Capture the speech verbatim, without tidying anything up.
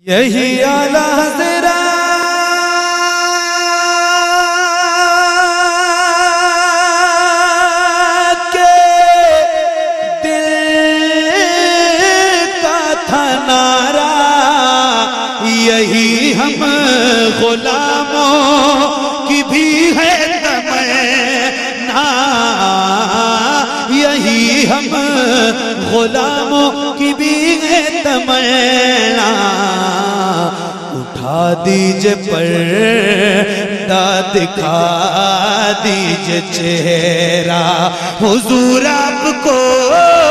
यही आला हज़रत के दिल का था नारा, यही हम गुलामों की भी है तमन्ना, यही हम गुलामों की भी है तमन्ना। उठा दीजिए पर्दा, दिखा दीजिए चेहरा, हुजूर आपको